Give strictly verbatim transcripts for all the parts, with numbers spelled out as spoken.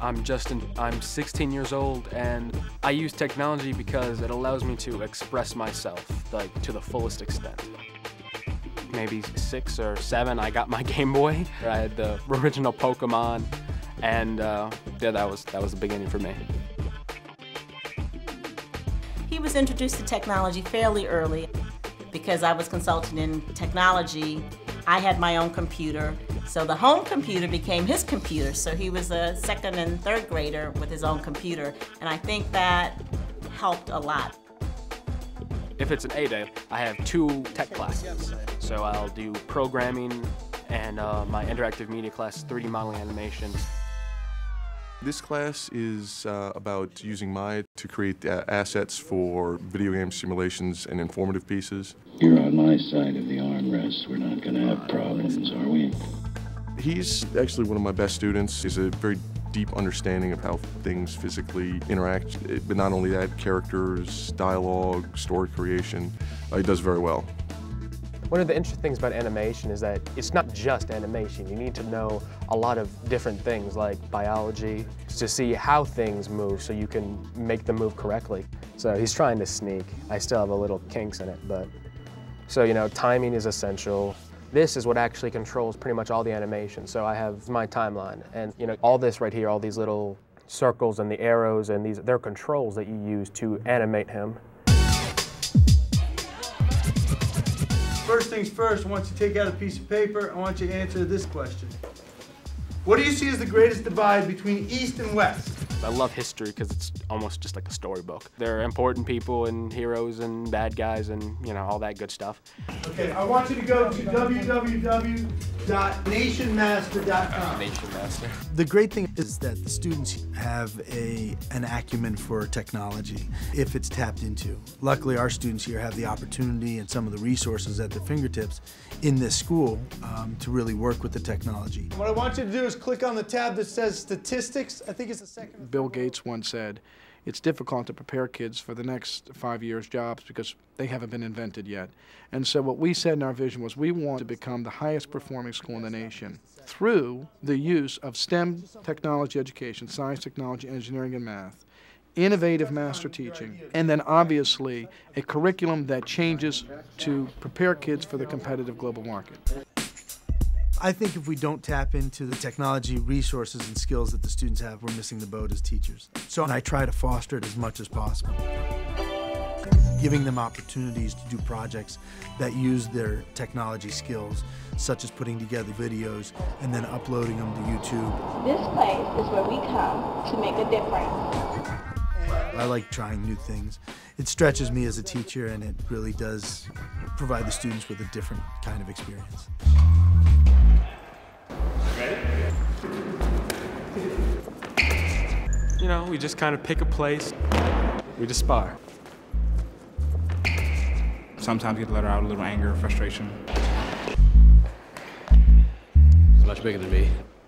I'm Justin. I'm sixteen years old, and I use technology because it allows me to express myself, like, to the fullest extent. Maybe six or seven, I got my Game Boy. I had the original Pokemon, and uh, yeah, that was, that was the beginning for me. He was introduced to technology fairly early. Because I was consulting in technology, I had my own computer. So the home computer became his computer. So he was a second and third grader with his own computer. And I think that helped a lot. If it's an A day, I have two tech classes. So I'll do programming and uh, my interactive media class, three D modeling animation. This class is uh, about using Maya to create uh, assets for video game simulations and informative pieces. You're on my side of the armrest. We're not going to have problems, are we? He's actually one of my best students. He has a very deep understanding of how things physically interact, but not only that, characters, dialogue, story creation. Uh, he does very well. One of the interesting things about animation is that it's not just animation. You need to know a lot of different things like biology to see how things move so you can make them move correctly. So he's trying to sneak. I still have a little kinks in it, but so, you know, timing is essential. This is what actually controls pretty much all the animation. So I have my timeline, and you know, all this right here, all these little circles and the arrows, and these, they're controls that you use to animate him. First things first, I want you to take out a piece of paper. I want you to answer this question. What do you see as the greatest divide between East and West? I love history because it's almost just like a storybook. There are important people and heroes and bad guys and, you know, all that good stuff. Okay, I want you to go to w w w dot nation master dot com. Nation Master. The great thing is that the students have a, an acumen for technology if it's tapped into. Luckily, our students here have the opportunity and some of the resources at their fingertips in this school um, to really work with the technology. What I want you to do is click on the tab that says statistics. I think it's the second. Bill Gates once said, it's difficult to prepare kids for the next five years' jobs because they haven't been invented yet. And so what we said in our vision was we want to become the highest performing school in the nation through the use of STEM technology education, science, technology, engineering, and math, innovative master teaching, and then obviously a curriculum that changes to prepare kids for the competitive global market. I think if we don't tap into the technology resources and skills that the students have, we're missing the boat as teachers. So I try to foster it as much as possible. Giving them opportunities to do projects that use their technology skills, such as putting together videos and then uploading them to YouTube. This place is where we come to make a difference. I like trying new things. It stretches me as a teacher, and it really does provide the students with a different kind of experience. You know, we just kind of pick a place, we just spar. Sometimes you let out a little anger or frustration. It's much bigger than me.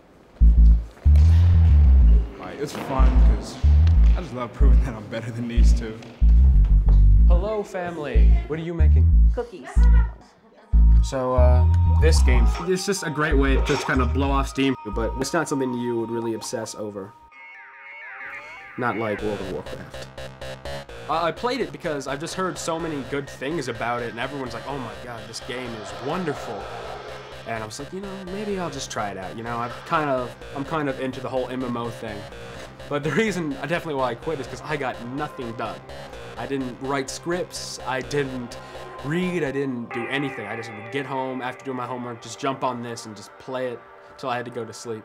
Like, it's fun because I just love proving that I'm better than these two. Hello, family. What are you making? Cookies. So, uh, this game, it's just a great way to just kind of blow off steam, but it's not something you would really obsess over. Not like World of Warcraft. Uh, I played it because I've just heard so many good things about it, and everyone's like, oh my god, this game is wonderful. And I was like, you know, maybe I'll just try it out. You know, I've kind of, I'm kind of into the whole M M O thing. But the reason, I definitely why I quit is because I got nothing done. I didn't write scripts, I didn't read, I didn't do anything. I just would get home after doing my homework, just jump on this and just play it till I had to go to sleep.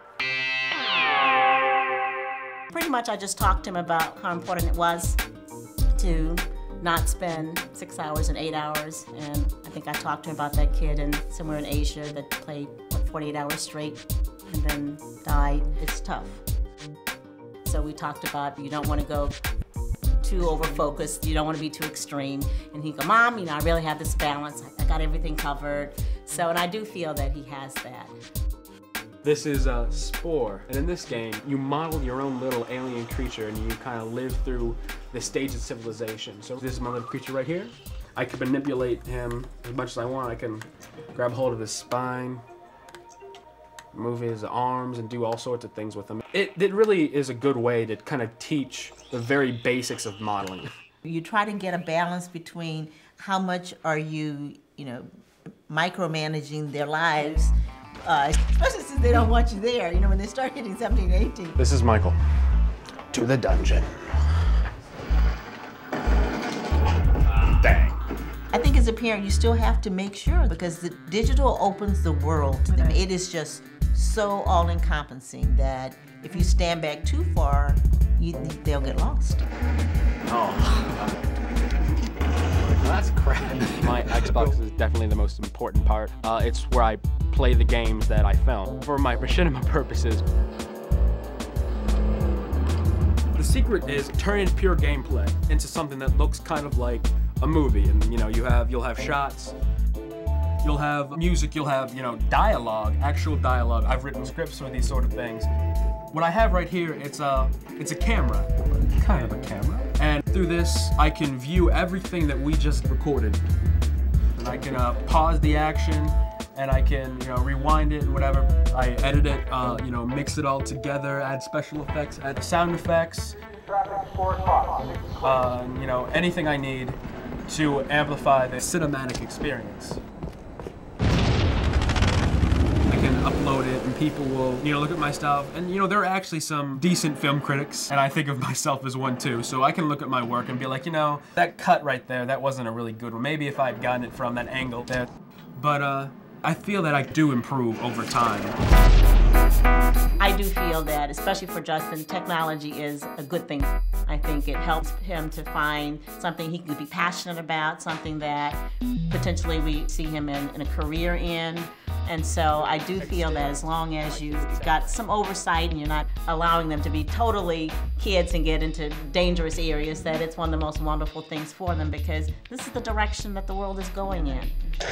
Pretty much I just talked to him about how important it was to not spend six hours and eight hours. And I think I talked to him about that kid in somewhere in Asia that played what, forty-eight hours straight and then died. It's tough. So we talked about you don't want to go too over-focused, you don't want to be too extreme. And he go, Mom, you know, I really have this balance. I got everything covered. So, and I do feel that he has that. This is a Spore, and in this game, you model your own little alien creature and you kind of live through the stage of civilization. So this is my little creature right here. I can manipulate him as much as I want. I can grab hold of his spine, move his arms and do all sorts of things with them. It, it really is a good way to kind of teach the very basics of modeling. You try to get a balance between how much are you, you know, micromanaging their lives, uh, especially since they don't want you there, you know, when they start hitting seventeen, eighteen. This is Michael. To the dungeon. Dang. I think as a parent, you still have to make sure, because the digital opens the world to them. It is just so all-encompassing that if you stand back too far, you, they'll get lost. Oh. That's crap. My Xbox is definitely the most important part. Uh, it's where I play the games that I film. For my machinima purposes, the secret is turning pure gameplay into something that looks kind of like a movie. And you know, you have you'll have shots, you'll have music, you'll have, you know, dialogue, actual dialogue. I've written scripts for these sort of things. What I have right here, it's a it's a camera, kind of a camera. And through this, I can view everything that we just recorded. And I can uh, pause the action, and I can, you know, rewind it and whatever. I edit it, uh, you know, mix it all together, add special effects, add sound effects, uh, you know, anything I need to amplify the cinematic experience. I can upload it and people will, you know, look at my stuff. And, you know, there are actually some decent film critics, and I think of myself as one too. So I can look at my work and be like, you know, that cut right there, that wasn't a really good one. Maybe if I'd gotten it from that angle there. But uh, I feel that I do improve over time. I do feel that, especially for Justin, technology is a good thing. I think it helps him to find something he could be passionate about, something that potentially we see him in, in a career in. And so I do feel that as long as you've got some oversight and you're not allowing them to be totally kids and get into dangerous areas, that it's one of the most wonderful things for them, because this is the direction that the world is going in.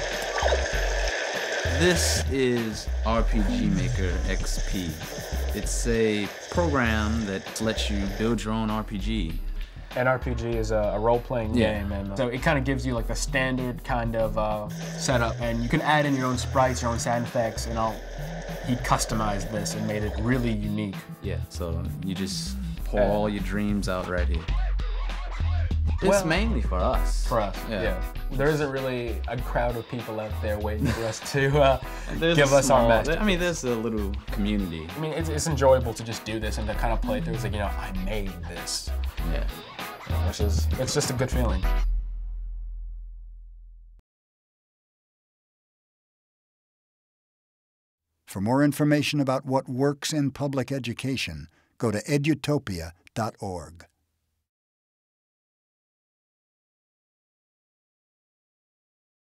This is R P G Maker X P. It's a program that lets you build your own R P G. An R P G is a, a role-playing Yeah. game, and so it kind of gives you like the standard kind of uh, setup, and you can add in your own sprites, your own sound effects, and all. He customized this and made it really unique. Yeah, so you just pour Uh, all your dreams out right here. It's Well, mainly for us. For us, Yeah. yeah. There isn't really a crowd of people out there waiting for us to uh, There's give a us our small- match. I mean, there's a little community. I mean, it's, it's enjoyable to just do this and to kind of play through. It's like, you know, I made this. Yeah. Which is, it's just a good feeling. For more information about what works in public education, go to edutopia dot org.